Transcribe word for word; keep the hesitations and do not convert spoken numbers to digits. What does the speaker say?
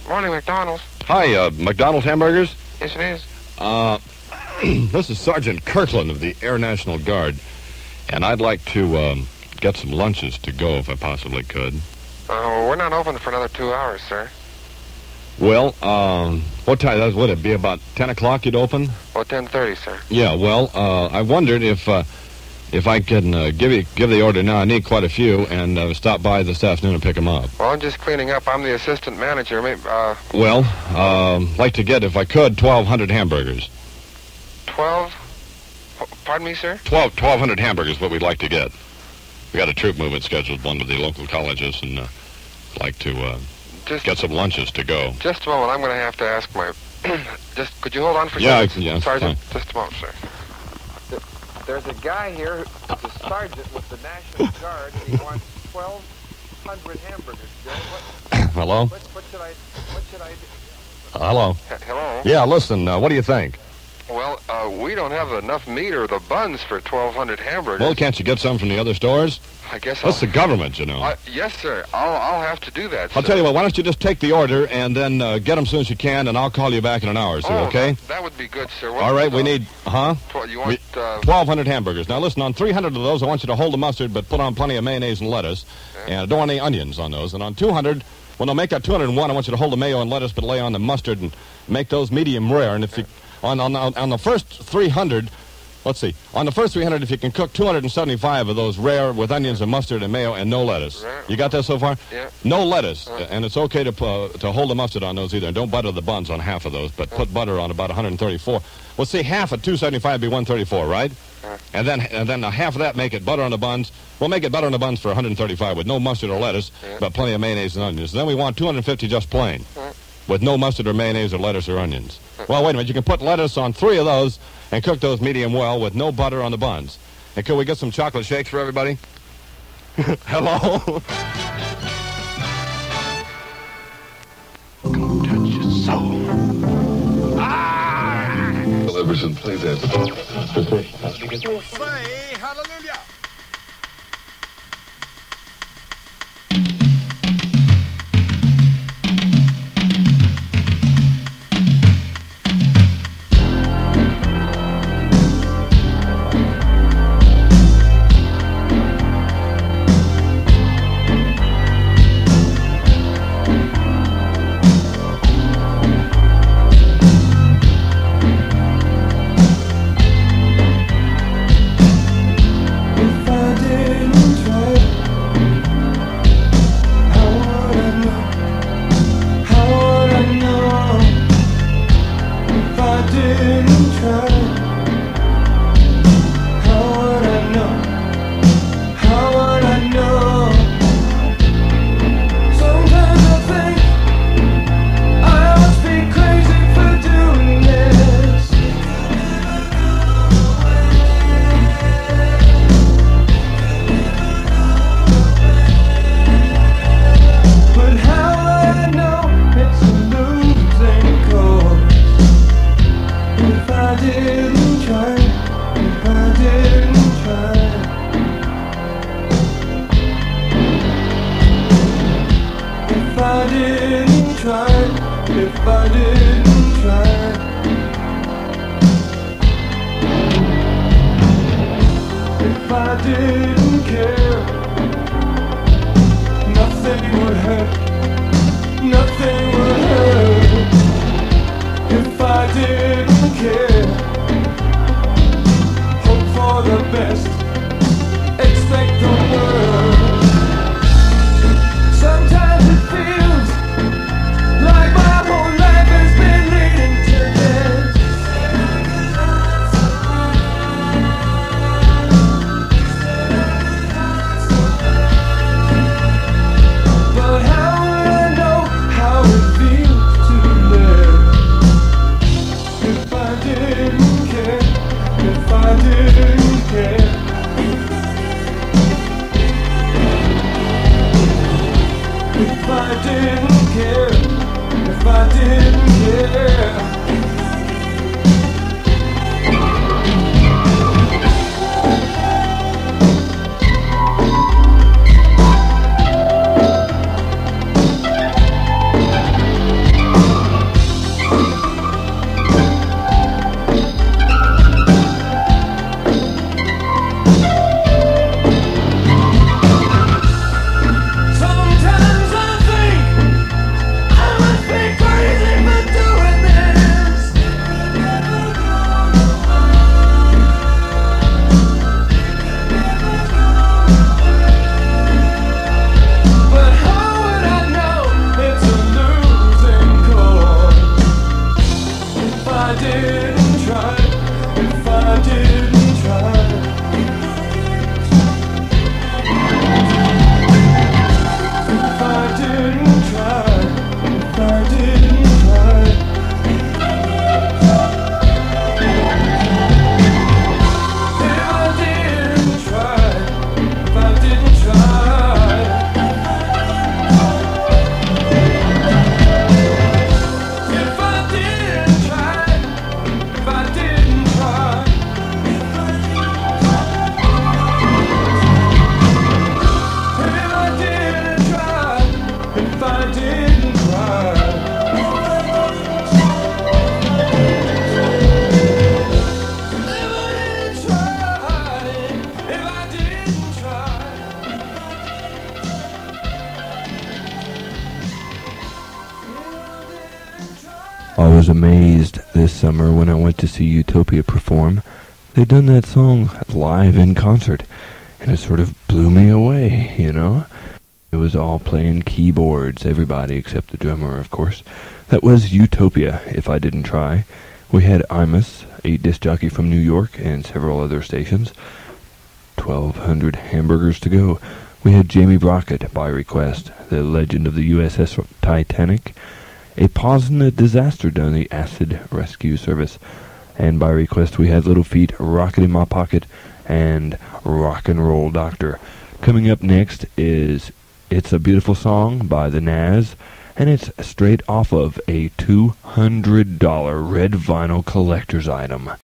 Morning, McDonald's. Hi, uh, McDonald's hamburgers? Yes, it is. Uh, this is Sergeant Kirkland of the Air National Guard, and I'd like to um, get some lunches to go if I possibly could. Uh, we're not open for another two hours, sir. Well, um, what time would it be? About ten o'clock you'd open? Oh, ten thirty, sir. Yeah, well, uh, I wondered if uh, if I can uh, give you give the order now. I need quite a few, and uh, stop by this afternoon and pick them up. Well, I'm just cleaning up. I'm the assistant manager. Maybe, uh... Well, um, like to get, if I could, twelve hundred hamburgers. twelve? Pardon me, sir? Twelve, twelve hundred hamburgers, what we'd like to get. We got a troop movement scheduled, one with the local colleges, and uh, like to uh, just, get some lunches to go. Just a moment. I'm going to have to ask my... just, could you hold on for a yeah, second? Yeah, Sergeant, fine. Just a moment, sir. There's a guy here who's a sergeant with the National Guard, and he wants twelve hundred hamburgers. What, Hello? What, what should I... What should I do? Uh, hello? H hello? Yeah, listen, uh, what do you think? Well, uh, we don't have enough meat or the buns for twelve hundred hamburgers. Well, can't you get some from the other stores? I guess That's I'll... the government, you know. Uh, yes, sir. I'll, I'll have to do that, I'll sir. tell you what, why don't you just take the order and then uh, get them as soon as you can, and I'll call you back in an hour or so, oh, okay? That, that would be good, sir. What, All right, uh, we need, huh? Tw you want... Uh, twelve hundred hamburgers. Now, listen, on three hundred of those, I want you to hold the mustard, but put on plenty of mayonnaise and lettuce. Yeah. And I don't want any onions on those. And on two hundred, well, no, make that two hundred one. I want you to hold the mayo and lettuce, but lay on the mustard and make those medium rare. And if you, on, on, on the first three hundred, let's see, on the first three hundred, if you can cook two hundred seventy-five of those rare with onions and mustard and mayo and no lettuce. Rare. You got that so far? Yeah. No lettuce. Uh. And it's okay to uh, to hold the mustard on those either. And don't butter the buns on half of those, but put butter on about one hundred thirty-four. Well, see, half of two seventy-five would be one thirty-four, right? Uh. And then and then half of that, make it butter on the buns. We'll make it butter on the buns for one hundred thirty-five with no mustard or lettuce, Yeah. but plenty of mayonnaise and onions. Then we want two hundred fifty just plain, Uh. with no mustard or mayonnaise or lettuce or onions. Well, wait a minute. You can put lettuce on three of those and cook those medium well with no butter on the buns. And can we get some chocolate shakes for everybody? Hello? Touch your soul. Ah! Everson, play that. Say hallelujah. was amazed this summer when I went to see Utopia perform. They'd done that song live in concert, and it sort of blew me away, you know? It was all playing keyboards, everybody except the drummer, of course. That was Utopia, if I didn't try. We had Imus, a disc jockey from New York, and several other stations. twelve hundred hamburgers to go. We had Jamie Brockett, by request, the legend of the U S S Titanic. A pause in the disaster done the Acid Rescue Service. And by request we had Little Feat, Rocket in My Pocket, and Rock and Roll Doctor. Coming up next is It's a Beautiful Song by the Nazz, and it's straight off of a two hundred dollar red vinyl collector's item.